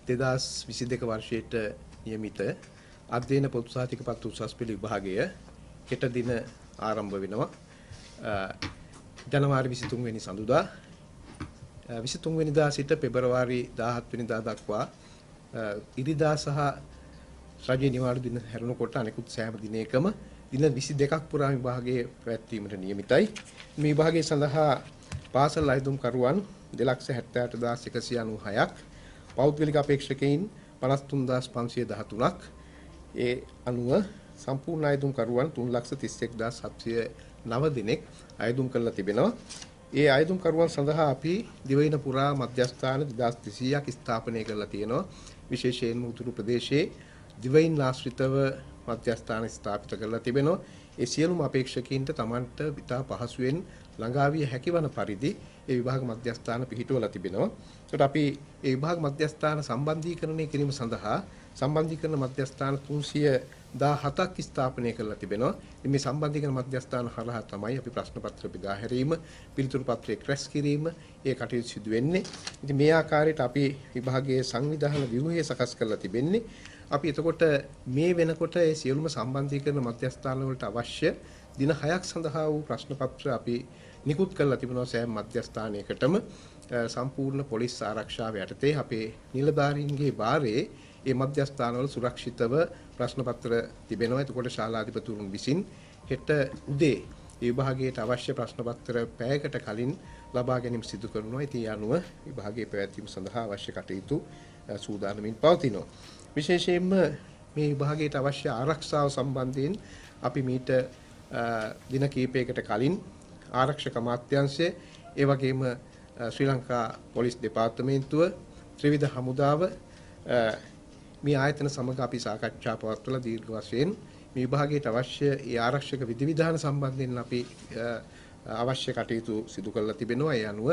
2022 වර්ෂයට නියමිත අධ්‍යයන පොදු සහතික පත්‍ර උසස් පෙළ විභාගය හෙට දින ආරම්භ වෙනවා. ජනවාරි 23 වෙනි සඳුදා 23 වෙනිදා සිට පෙබරවාරි 17 වෙනිදා දක්වා ඉරිදා සහ රජයේ නිවාඩු දින හැරුණකොට අනෙකුත් සෑම දිනයකම දින 22ක් පුරා විභාගයේ පැවැත්වීමට නියමිතයි. මේ විභාගය සඳහා පාසල් අයදුම්කරුවන් 2,78,196ක්, පෞද්ගලික අපේක්ෂකයින් 53513ක්, ඒ අනුව සම්පූර්ණ අයදුම්කරුවන් 3,31,709 දෙනෙක් අයදුම් කරලා තිබෙනවා. ඒ අයදුම්කරුවන් සඳහා අපි දිවයින පුරා මධ්‍යස්ථාන 2200ක් ස්ථාපනය කරලා තියෙනවා. විශේෂයෙන්ම උතුරු ප්‍රදේශයේ දිවයින් ආශ්‍රිතව මධ්‍යස්ථාන ස්ථාපිත කරලා තිබෙනවා. ඒ සියලුම අපේක්ෂකයින්ට Tamanට ඉතා පහසුවෙන් ළඟා විය හැකිවන පරිදි ඒ විභාග මධ්‍යස්ථාන පිහිටුවලා තිබෙනවා. ඒකට අපි ඒ විභාග මධ්‍යස්ථාන සම්බන්ධීකරණය කිරීම සඳහා සම්බන්ධීකරණ මධ්‍යස්ථාන 317ක් ස්ථාපනය කරලා තිබෙනවා. මේ සම්බන්ධීකරණ මධ්‍යස්ථාන හරහා තමයි අපි ප්‍රශ්න පත්‍ර බෙදා හැරීම, පිළිතුරු පත්‍රයක් රැස් කිරීම, ඒ කටයුතු සිදු වෙන්නේ. ඉතින් මේ ආකාරයට අපි විභාගයේ සංවිධාන ව්‍යුහය සකස් කරලා තිබෙන්නේ. අපි එතකොට මේ වෙනකොට ඒ සියලුම සම්බන්ධීකරණ මධ්‍යස්ථාන වලට අවශ්‍ය දින 6ක් සඳහා වූ ප්‍රශ්න පත්‍ර අපි නිකුත් කරලා තිබෙනවා. සෑම මධ්‍යස්ථානයකටම සම්පූර්ණ පොලිස් ආරක්ෂාව යටතේ අපේ නිලධාරීන්ගේ භාරයේ ඒ මධ්‍යස්ථානවල සුරක්ෂිතව ප්‍රශ්න පත්‍ර තිබෙනවා. එතකොට ශාලාධිපතිවරුන් විසින් හෙට උදේ විභාගයට අවශ්‍ය ප්‍රශ්න පත්‍ර පැයකට කලින් ලබා ගැනීම සිදු කරනවා. ඉතින් අනුව විභාගයේ පැවැත්වීම සඳහා අවශ්‍ය කටයුතු සූදානමින් පවතිනවා. විශේෂයෙන්ම මේ විභාගයට අවශ්‍ය ආරක්ෂාව සම්බන්ධයෙන් අපි මීට දින කිහිපයකට කලින් ආරක්ෂක අමාත්‍යාංශය, ඒ වගේම ශ්‍රී ලංකා පොලිස් දෙපාර්තමේන්තුව, ත්‍රිවිධ හමුදාව මේ ආයතන සමග අපි සාකච්ඡා පවත්වලා දීර්ඝ වශයෙන් මේ විභාගයට අවශ්‍ය ඒ ආරක්ෂක විධිවිධාන සම්බන්ධයෙන් අපි අවශ්‍ය කටයුතු සිදු කරලා තිබෙනවා. ඒ අනුව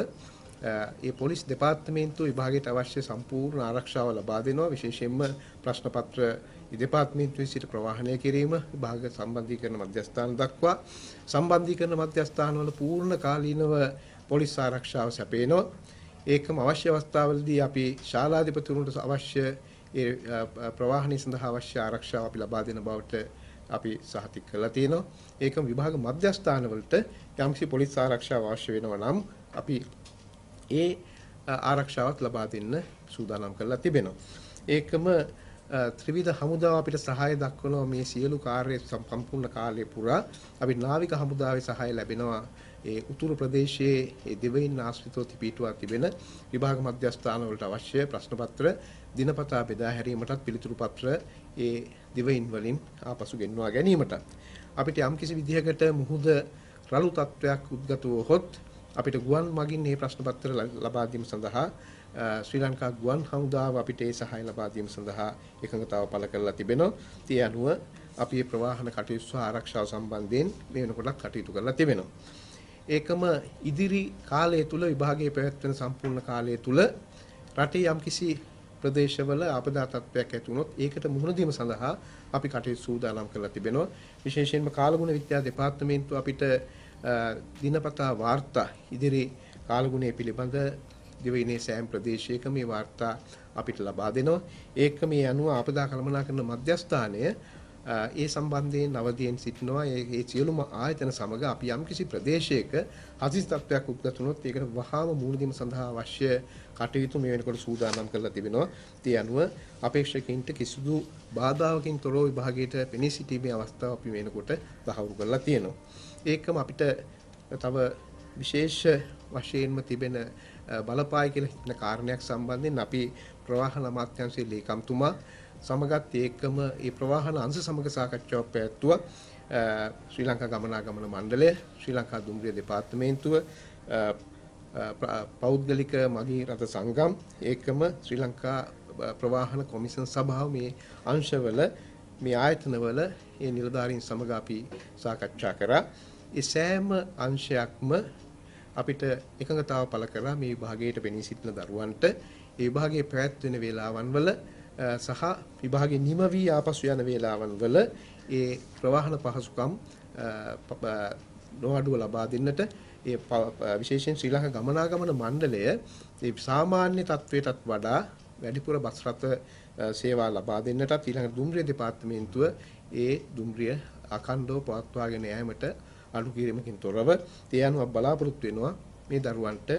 ඒ පොලිස් දෙපාර්තමේන්තුව විභාගයට අවශ්‍ය සම්පූර්ණ ආරක්ෂාව ලබා දෙනවා. විශේෂයෙන්ම ප්‍රශ්න පත්‍ර දෙපාර්තමේන්තුවේ සිට ප්‍රවාහනය කිරීම, විභාග සම්බන්ධීකරණ මධ්‍යස්ථාන දක්වා සම්බන්ධීකරණ මධ්‍යස්ථානවල පූර්ණ කාලීනව පොලිස් ආරක්ෂාව සැපේනවා. ඒකම අවශ්‍ය අවස්ථාවලදී අපි ශාලාධිපතිවරුන්ට අවශ්‍ය ඒ ප්‍රවාහනය සඳහා අවශ්‍ය ආරක්ෂාව අපි ලබා දෙන බවට අපි සහතික කරලා තියෙනවා. ඒකම විභාග මධ්‍යස්ථාන වලට යම්කිසි පොලිස් ආරක්ෂාව අවශ්‍ය වෙනවා නම් අපි ඒ ආරක්ෂාවත් ලබා දෙන්න සූදානම් කරලා තිබෙනවා. ඒකම ත්‍රිවිධ හමුදාව අපිට සහාය දක්වනවා. මේ සියලු කාර්ය සම්පූර්ණ කාලය පුරා අපි නාවික හමුදාවේ සහාය ලැබෙනවා. ඒ උතුරු ප්‍රදේශයේ ඒ දිවයින් ආශ්‍රිතව පිහිටුවා තිබෙන විභාග මධ්‍යස්ථාන වලට අවශ්‍ය ප්‍රශ්න පත්‍ර දිනපතා බෙදා හැරීමටත්, පිළිතුරු පත්‍ර ඒ දිවයින් වලින් ආපසු ගෙන්වා ගැනීමටත් අපිට යම්කිසි විදිහකට මුහුද රළු තත්වයක් උද්ගත වූහොත් අපිට ගුවන් මගින් මේ ප්‍රශ්න පත්‍ර ලබා දීම සඳහා ශ්‍රී ලංකා ගුවන් හමුදාව අපිට ඒ සහාය ලබා දීම සඳහා එකඟතාව පළ කරලා තිබෙනවා. ඒ අනුව අපි මේ ප්‍රවාහන කටයුතු සහ ආරක්ෂාව සම්බන්ධයෙන් මේ වෙනකොටත් කටයුතු කරලා තිබෙනවා. ඒකම ඉදිරි කාලය තුල විභාගයේ පැවැත්වෙන සම්පූර්ණ කාලය තුල රටේ යම්කිසි ප්‍රදේශවල ආපදා තත්ත්වයක් ඇති වුණොත් ඒකට මුහුණ දීම සඳහා අපි කටයුතු සූදානම් කරලා තිබෙනවා. විශේෂයෙන්ම කාලගුණ විද්‍යා දෙපාර්තමේන්තුව අපිට දිනපතා වාර්තා ඉදිරි කාලගුණය පිළිබඳ දිවයිනේ සෑම ප්‍රදේශයකම මේ වාර්තා අපිට ලබා දෙනවා. ඒක මේ අනුව ආපදා කළමනාකරන මධ්‍යස්ථානය ඒ සම්බන්ධයෙන් අවදියෙන් සිටිනවා. ඒ සියලුම ආයතන සමග අපි යම්කිසි ප්‍රදේශයක හදිසි තත්ත්වයක් උද්ගත වුණොත් ඒකට වහාම මුහුණ දීම සඳහා අවශ්‍ය කටයුතු මේ වෙනකොට සූදානම් කරලා තිබෙනවා. ඒ අනුව අපේක්ෂකයින්ට කිසිදු බාධාවකින් තොරව විභාගයට පෙනී සිටීමේ අවස්ථාව අපි මේ වෙනකොට තහවුරු කරලා තියෙනවා. ඒකම අපිට තව විශේෂ වශයෙන්ම තිබෙන බලපායි කියලා හිතන කාරණයක් සම්බන්ධයෙන් අපි ප්‍රවාහන අමාත්‍යාංශයේ ලේකම්තුමා සමගත් ඒකම ඒ ප්‍රවාහන අංශ සමග සාකච්ඡාවක් පැවැත්තුවා. ශ්‍රී ලංකා ගමනාගමන මණ්ඩලය, ශ්‍රී ලංකා දුම්රිය දෙපාර්තමේන්තුව, පෞද්ගලික මගී රථ සංගම්, ඒකම ශ්‍රී ලංකා ප්‍රවාහන කොමිෂන් සභාව මේ අංශවල මේ ආයතනවල ඒ නිලධාරීන් සමග අපි සාකච්ඡා කරා. ඒ සෑම අංශයක්ම අපිට එකඟතාව පළ කරලා මේ විභාගයට පෙනී සිටින දරුවන්ට ඒ විභාගයේ පැවැත්වෙන වේලාවන් වල සහ විභාගයේ නිම වී ආපසු යන වේලාවන් වල ඒ ප්‍රවාහන පහසුකම් නොඅඩුව ලබා දෙන්නට ඒ විශේෂයෙන් ශ්‍රී ලංකා ගමනාගමන මණ්ඩලය ඒ සාමාන්‍ය තත්වයටත් වඩා වැඩිපුර බස් රථ සේවා ලබා දෙන්නටත් ඊළඟ දුම්රිය දෙපාර්තමේන්තුව ඒ දුම්රිය අඛණ්ඩව පවත්වාගෙන යාමට අඩු කිරීමකින් තොරව ඒ අනුව බලාපොරොත්තු වෙනවා මේ දරුවන්ට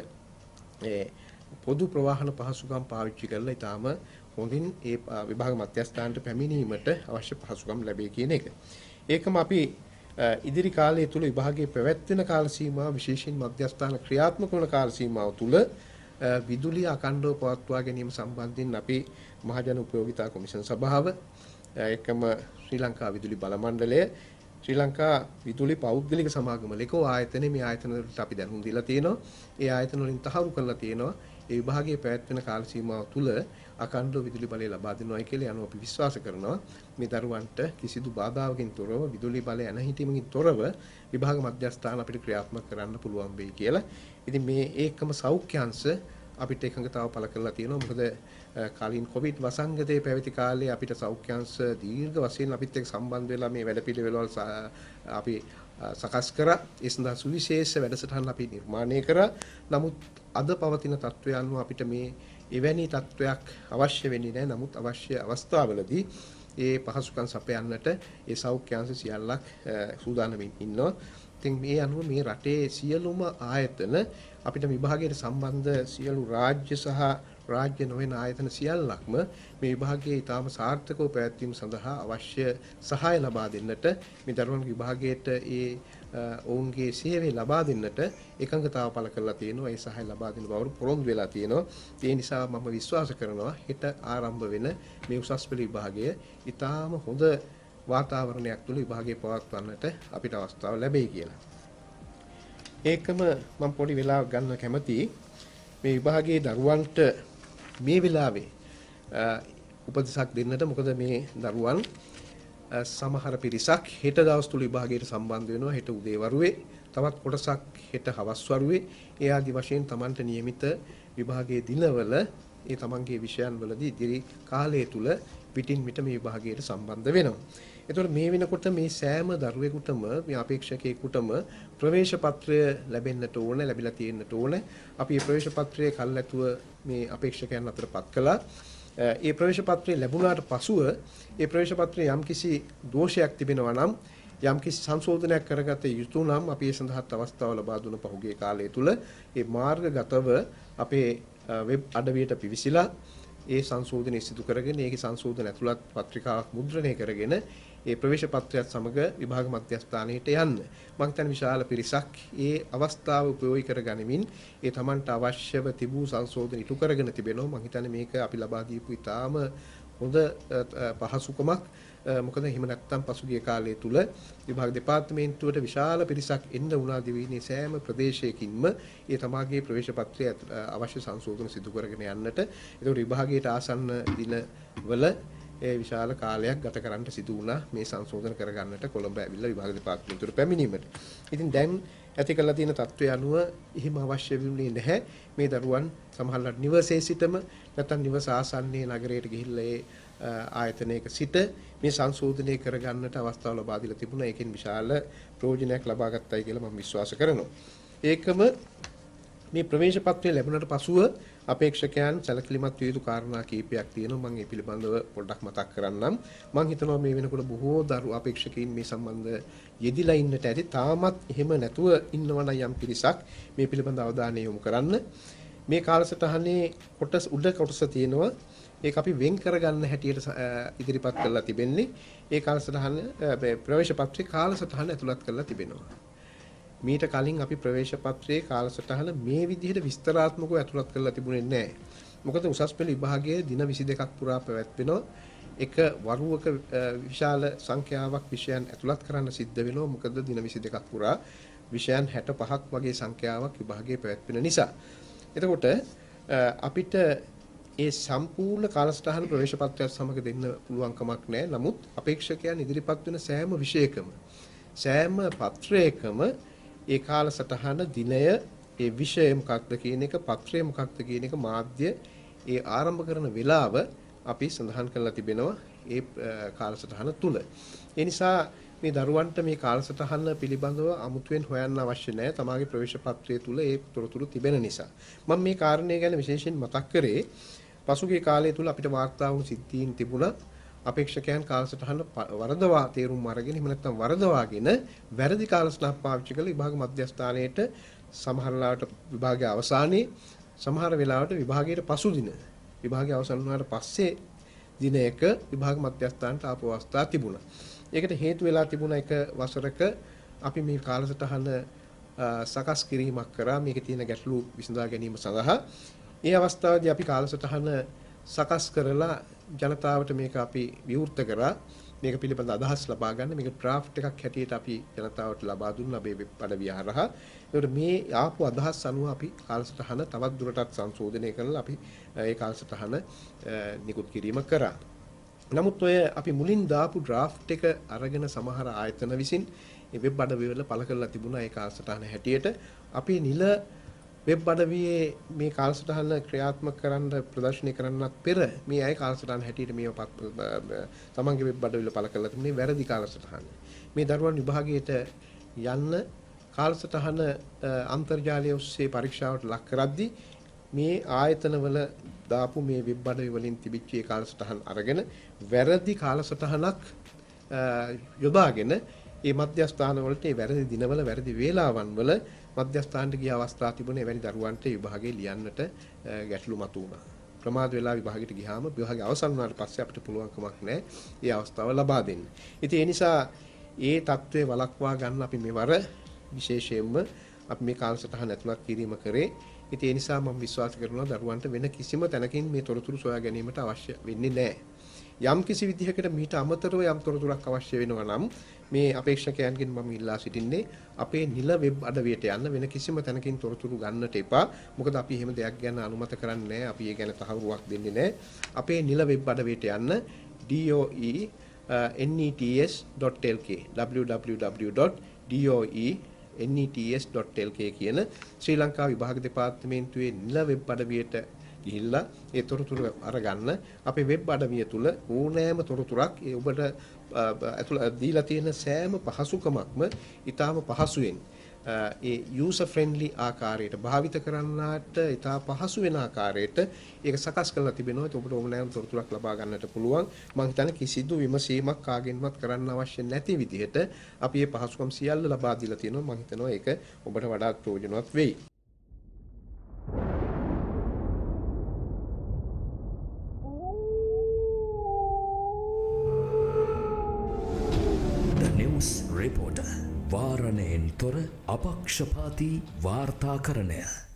පොදු ප්‍රවාහන පහසුකම් පාවිච්චි කරලා ඊටාම හොඳින් ඒ විභාග මධ්‍යස්ථානට පැමිණීමට අවශ්‍ය පහසුකම් ලැබේ කියන එක. ඒකම අපි ඉදිරි කාලය තුල විභාගයේ පැවැත්වෙන කාල සීමාව විශේෂයෙන් මධ්‍යස්ථාන ක්‍රියාත්මක වන කාල සීමාව තුල විදුලිය අඛණ්ඩව පවත්වා ගැනීම සම්බන්ධයෙන් අපි මහජන උපයෝගිතා කොමිෂන් සභාව එකම ශ්‍රී ලංකා විදුලි බල මණ්ඩලය ශ්‍රී ලංකා විදුලි පෞද්ගලික සමාගම ලෙකෝ ආයතනයේ මේ ආයතන වලට අපි දැනුම් දීලා තියෙනවා. ඒ ආයතන වලින් තහවුරු කරලා තියෙනවා. ඒ විභාගයේ පැවැත්වෙන කාල සීමාව තුල අඛණ්ඩව විදුලි බලය ලබා දෙනවා කියලා යනවා අපි විශ්වාස කරනවා. මේ දරුවන්ට කිසිදු බාධාවකින් තොරව විදුලි බලය නැහිටීමකින් තොරව විභාග මධ්‍යස්ථාන අපිට ක්‍රියාත්මක කරන්න පුළුවන් වෙයි කියලා. ඉතින් මේ ඒකම සෞඛ්‍ය අංශ අපිට එකඟතාව පළ කරලා තියෙනවා. මොකද කාලින් කොවිඩ් වසංගතයේ පැවති කාලේ අපිට සෞඛ්‍ය අංශ දීර්ඝ වශයෙන් අපිත් එක්ක සම්බන්ධ වෙලා මේ වැඩපිළිවෙළවල් අපි සකස් කරා. ඒ සඳහා සුවිශේෂ වැඩසටහන් අපි නිර්මාණය කරා. නමුත් අද පවතින තත්ත්වය අනුව අපිට මේ එවැනි තත්ත්වයක් අවශ්‍ය වෙන්නේ නැහැ. නමුත් අවශ්‍ය අවස්ථාවලදී ඒ පහසුකම් සපයන්නට ඒ සෞඛ්‍ය අංශ සියල්ලක් සූදානමින් ඉන්නවා. ඉතින් මේ අනුව මේ රටේ සියලුම ආයතන අපිට විභාගයට සම්බන්ධ සියලු රාජ්‍ය සහ රාජ්‍ය නොවන ආයතන සියල්ලක්ම මේ විභාගයේ ඊටාම සාර්ථකව පැවැත්වීම සඳහා අවශ්‍ය සහාය ලබා දෙන්නට මේ දරුවන්ගේ විභාගයට ඔවුන්ගේ සේවය ලබා දෙන්නට එකඟතාව පළ කරලා තියෙනවා. ඒ සහාය ලබා දෙන බව පොරොන්දු වෙලා තියෙනවා. ඒ නිසා මම විශ්වාස කරනවා හෙට ආරම්භ වෙන මේ උසස් පෙළ විභාගය ඊටාම හොඳ වාතාවරණයක් තුළ විභාගය පවත්වන්නට අපිට අවස්ථාව ලැබෙයි කියලා. ඒකම මම පොඩි වෙලාවක් ගන්න කැමතියි මේ විභාගයේ දරුවන්ට මේ වෙලාවේ උපදෙසක් දෙන්නට. මොකද මේ දරුවන් සමහර පිරිසක් හෙට දවස් තුල විභාගයට සම්බන්ධ වෙනවා. හෙට උදේවරුේ තවත් කොටසක් හෙට හවස් වරුවේ ඒ ආදි වශයෙන් Tamanට નિયમિત විභාගයේ දිනවල ඒ Tamanගේ විෂයන් වලදී ඉදිරි කාලය තුල පිටින් පිට මේ විභාගයට සම්බන්ධ වෙනවා. එතකොට මේ වෙනකොට මේ සෑම දරුවෙකුටම මේ අපේක්ෂකයෙකුටම ප්‍රවේශ පත්‍රය ලැබෙන්නට ඕන, ලැබිලා තියෙන්නට ඕන. අපි මේ ප්‍රවේශ පත්‍රයේ කල්ැතුව මේ අපේක්ෂකයන් අතරපත් කළා. ඒ ප්‍රවේශ පත්‍රය ලැබුණාට පසුව ඒ ප්‍රවේශ පත්‍රයේ යම්කිසි දෝෂයක් තිබෙනවා නම්, යම්කිසි සංශෝධනයක් කරගත යුතු නම් අපි ඒ සඳහාත් අවස්ථාව ලබා දුන පහුගිය කාලය තුල ඒ මාර්ගගතව අපේ වෙබ් අඩවියට පිවිසිලා ඒ සංශෝධනය සිදු කරගෙන ඒකේ සංශෝධන ඇතුළත් පත්‍රිකාවක් මුද්‍රණය කරගෙන ඒ ප්‍රවේශ පත්‍රයත් සමග විභාග මධ්‍යස්ථානයට යන්න. මම හිතන්නේ විශාල පිරිසක් ඒ අවස්ථාව උපයෝගී කරගනිමින් ඒ Tamanට අවශ්‍යව තිබූ සංශෝධන ඉටු කරගෙන තිබෙනවා. මම හිතන්නේ මේක අපි ලබා දීපු ඉතාම හොඳ පහසුකමක්. මොකද එහෙම නැත්නම් පසුගිය කාලය තුල විභාග දෙපාර්තමේන්තුවට විශාල පිරිසක් එන්න වුණා දිවයිනේ සෑම ප්‍රදේශයකින්ම ඒ තමාගේ ප්‍රවේශ පත්‍රය අවශ්‍ය සංශෝධන සිදු කරගෙන යන්නට. ඒකට විභාගයට ආසන්න දිනවල ඒ විශාල කාලයක් ගත කරන්න සිදු වුණා මේ සංශෝධන කරගන්නට කොළඹ ඇවිල්ලා විභාග දෙපාර්තමේන්තුවට පැමිණීමට. ඉතින් දැන් ඇති කරලා තියෙන තත්ත්වය අනුව එහෙම අවශ්‍ය වෙන්නේ නැහැ. මේ දරුවන් සමහරවිට නිවසේ සිටම නැත්නම් නිවස ආසන්නයේ නගරයට ගිහිල්ලා ඒ ආයතනයක සිට මේ සංශෝධනය කරගන්නට අවස්ථාව ලබා දීලා තිබුණා. ඒකෙන් විශාල ප්‍රයෝජනයක් ලබා ගන්නයි කියලා මම විශ්වාස කරනවා. ඒකම මේ ප්‍රවේශ පත්‍රය ලැබුණට පසුව අපේක්ෂකයන් සැලකිලිමත් විය යුතු කාරණා කීපයක් තියෙනවා. මම ඒ පිළිබඳව පොඩ්ඩක් මතක් කරන්නම්. මම හිතනවා මේ වෙනකොට බොහෝ දරු අපේක්ෂකයින් මේ සම්බන්ධ යෙදිලා ඉන්නට ඇති. තාමත් එහෙම නැතුව ඉන්නවනම් යම් පිරිසක් මේ පිළිබඳව අවධානය යොමු කරන්න. මේ කාලසටහනේ කොටස් උඩ කොටස තියෙනවා. ඒක අපි වෙන් කරගන්න හැටියට ඉදිරිපත් කරලා තිබෙන්නේ. ඒ කාලසටහන ප්‍රවේශ පත්‍රයේ කාලසටහන ඇතුළත් කරලා තිබෙනවා. මීට කලින් අපි ප්‍රවේශ පත්‍රයේ කාලසටහන මේ විදිහට විස්තරාත්මකව ඇතුළත් කරලා තිබුණේ නැහැ. මොකද උසස් පෙළ විභාගයේ දින 22ක් පුරා පැවැත්වෙනවා. එක වරුවක විශාල සංඛ්‍යාවක් විෂයන් ඇතුළත් කරන්න සිද්ධ වෙනවා. මොකද දින 22ක් පුරා විෂයන් 65ක් වගේ සංඛ්‍යාවක් විභාගයේ පැවැත්වෙන නිසා. එතකොට අපිට ඒ සම්පූර්ණ කාලසටහන ප්‍රවේශ පත්‍රයත් සමග දෙන්න පුළුවන් කමක් නැහැ. නමුත් අපේක්ෂකයන් ඉදිරිපත් වෙන සෑම විෂයකම සෑම පත්‍රයකම ඒ කාලසටහන දිනය, ඒ විෂය මොකක්ද කියන එක, පත්‍රය මොකක්ද කියන එක, මාධ්‍ය, ඒ ආරම්භ කරන වේලාව අපි සඳහන් කරලා තිබෙනවා ඒ කාලසටහන තුල. ඒ නිසා මේ දරුවන්ට මේ කාලසටහන පිළිබඳව අමුතුවෙන් හොයන්න අවශ්‍ය නැහැ. තමාගේ ප්‍රවේශ පත්‍රය තුල ඒ තොරතුරු තිබෙන නිසා. මම මේ කාරණේ ගැන විශේෂයෙන් මතක් කරේ. පසුගිය කාලය තුල අපිට වාර්තා වුණු සිද්ධීන් තිබුණා. අපේක්ෂකයන් කාලසටහන වරදවා තේරුම් අරගෙන එහෙම නැත්නම් වරදවාගෙන වැරදි කාලසටහනක් පාවිච්චි කරලා විභාග මධ්‍යස්ථානයේට සමහර වෙලාවට විභාගයේ අවසානයේ සමහර වෙලාවට විභාගයේ පසුදින විභාගය අවසන් වුණාට පස්සේ දිනයක විභාග මධ්‍යස්ථානට ආපු අවස්ථා තිබුණා. ඒකට හේතු වෙලා තිබුණ එක වසරක අපි මේ කාලසටහන සකස් කිරීමක් කරා මේකේ තියෙන ගැටලු විසඳා ගැනීම සඳහා. ඒ අවස්ථාවේදී අපි කාලසටහන සකස් කරලා ජනතාවට මේක අපි විවෘත කරා. මේක පිළිබඳ අදහස් ලබා ගන්න මේක ඩ්‍රාෆ්ට් එකක් හැටියට අපි ජනතාවට ලබා දුන්නා මේ වෙබ් අඩවිය හරහා. ඒකට මේ ආපු අදහස් අනුව අපි කාලසටහන තවත් දුරටත් සංශෝධනය කරලා අපි ඒ කාලසටහන නිකුත් කිරීම කරා. නමුත් ඔය අපි මුලින් දාපු ඩ්‍රාෆ්ට් එක අරගෙන සමහර ආයතන විසින් මේ වෙබ් අඩවිය වල පළ කරලා තිබුණා ඒ කාලසටහන හැටියට. අපි නිල වෙබ් අඩවියේ මේ කාලසටහන ක්‍රියාත්මක කරන්න ප්‍රදර්ශනය කරන්නත් පෙර මේ අය කාලසටහන හැටියට මේව තමන්ගේ වෙබ් අඩවිවල පළ කරලා තිබුණේ වැරදි කාලසටහන. මේ දරුවන් විභාගයට යන්න කාලසටහන අන්තර්ජාලය ඔස්සේ පරීක්ෂාවට ලක් කරද්දී මේ ආයතනවල දාපු මේ වෙබ් අඩවි වලින් තිබිච්ච ඒ කාලසටහන් අරගෙන වැරදි කාලසටහනක් යොදාගෙන මේ මධ්‍යස්ථාන වලට ඒ වැරදි දිනවල වැරදි වේලාවන් වල මධ්‍යස්ථානට ගිය අවස්ථා තිබුණේ එවැනි දරුවන්ට විභාගයේ ලියන්නට ගැටලු මතුවුණා. ප්‍රමාද වෙලා විභාගයට ගියාම විභාගය අවසන් වුණාට පස්සේ අපිට පුළුවන් කමක් නැහැ ඒ අවස්ථාව ලබා දෙන්න. ඉතින් ඒ නිසා ඒ தત્ත්වය වළක්වා ගන්න අපි මෙවර විශේෂයෙන්ම අපි මේ කාලසටහන ඇතුළත් කිරීම කරේ. ඉතින් ඒ නිසා මම විශ්වාස කරනවා දරුවන්ට වෙන කිසිම තැනකින් මේ තොරතුරු සොයා ගැනීමට අවශ්‍ය වෙන්නේ නැහැ. යම් කිසි විදිහකට මීට අමතරව යම් තොරතුරක් අවශ්‍ය වෙනවා නම් මේ අපේක්ෂකයන්ගෙන් මම ඉල්ලා සිටින්නේ අපේ නිල වෙබ් අඩවියට යන්න වෙන කිසිම තැනකින් තොරතුරු ගන්නට එපා. මොකද අපි එහෙම දෙයක් ගැන අනුමත කරන්නේ නැහැ. අපි ඒ ගැන තහවුරුවක් දෙන්නේ නැහැ. අපේ නිල වෙබ් අඩවියට යන්න doe.nets.lk www.doe.nets.lk කියන ශ්‍රී ලංකා විභාග දෙපාර්තමේන්තුවේ නිල වෙබ් අඩවියට ගිහිල්ලා ඒ තොරතුරු අරගන්න. අපේ වෙබ් අඩවිය තුල ඕනෑම තොරතුරක් ඒ ඔබට දීලා තියෙන සෑම පහසුකමක්ම ඊටාම පහසුවෙන් ඒ user friendly ආකාරයට භාවිත කරන්නාට ඊටා පහසු වෙන ආකාරයට ඒක සකස් කරලා තිබෙනවා. ඒත් ඔබට ඕනෑම තොරතුරක් ලබා ගන්නට පුළුවන්. මම හිතන්නේ කිසිදු විමසීමක් කාගෙන්වත් කරන්න අවශ්‍ය නැති විදිහට අපි මේ පහසුකම් සියල්ල ලබා දීලා තියෙනවා. මම හිතනවා ඒක ඔබට වඩාත් ප්‍රයෝජනවත් වෙයි. රිපෝටර් වාරණයෙන් තොර අපක්ෂපාතී වාර්තාකරණය